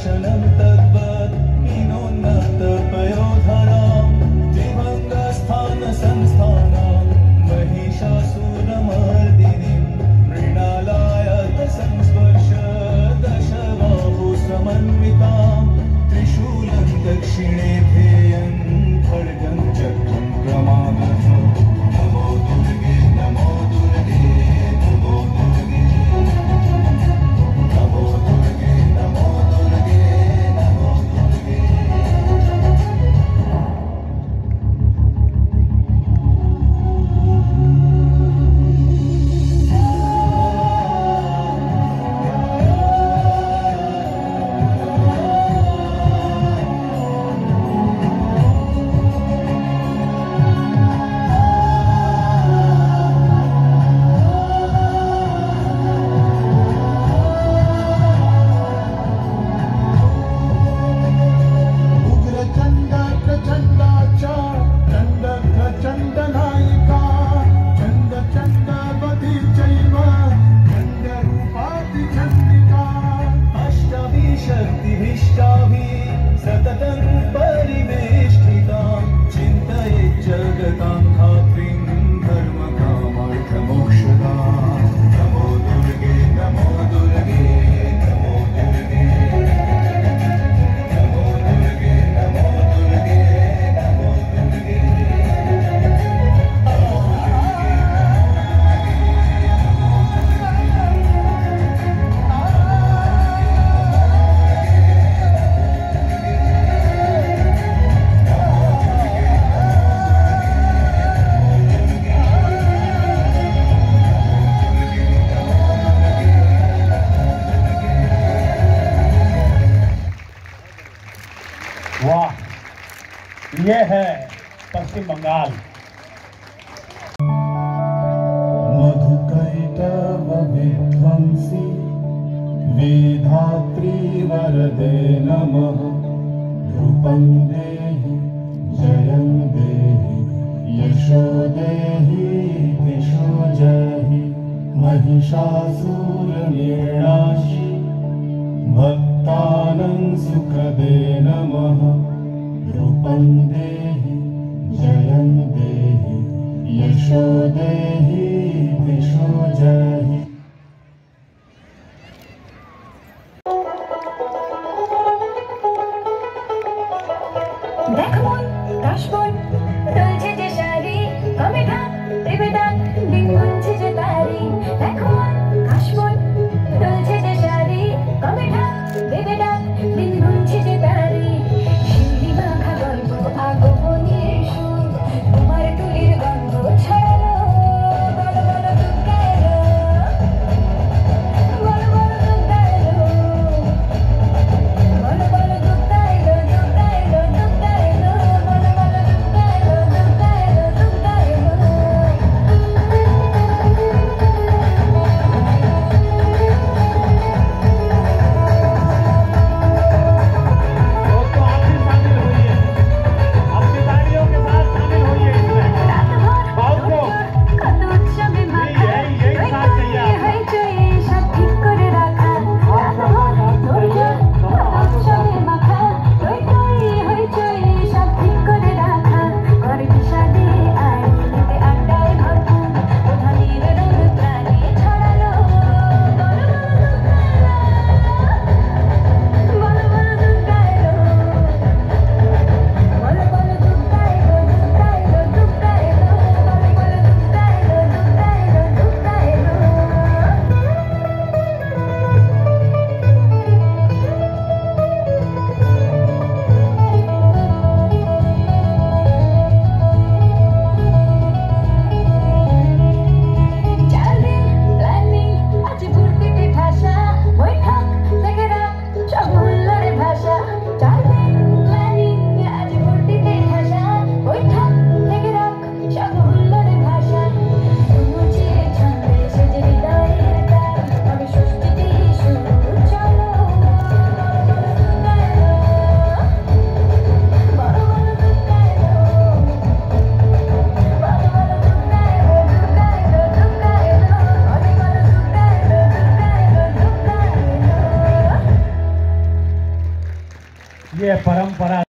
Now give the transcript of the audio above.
दर्शनं तद्वत् हीनोन्नत पयोधरां दिवङ्गस्थान संस्थानां महिषासुरमर्दिनीं मृणालायत संस्पर्श दशबाहु समन्वितां त्रिशूलं दक्षिणे ध्येयं खड्गं चक्रं क्रमागतम् नमो दुर्गे नमो दुर्गे नमो दुर्गे नमो दुर्गे नमो दुर्गे नमो दुर्गे। सततं परिवेष्टितां चिन्तये जगतां धात्रीं धर्मकामार्थमोक्षदां नमो दुर्गे नमो दुर्गे नमो दुर्गे नमो दुर्गे नमो दुर्गे नमो दुर्गे। वाह, ये है पश्चिम बंगाल। मधुकैटव विध्वंसी वेधात्री वरदे नमः ध्रुपं देहि जयं देहि यशो देहि दिशो जहि महिषासुरनिर्णाशि भक्तानां सुखदे नमः ध्रुपं देहि जयं देहि यशो देहि दिशो जहि। দেখো কাশবন ঢলছে যে শাড়ি কমেঠা ত্রিবেদা দিন গুনছে যে তারি দেখো কাশবন ঢলছে যে শাড়ি কমেঠা ত্রিবেদা দিন গুনছে যে তারি শিউলি মাখা গল্প আগমনের সুর তোমার টুলির গন্ধ ছড়ালো বলো বলো দুর্গা এলো বলো বলো দুর্গা এলো বলো বলো দুর্গা এলো দুর্গা এলো দুর্গা এলো ये परंपरा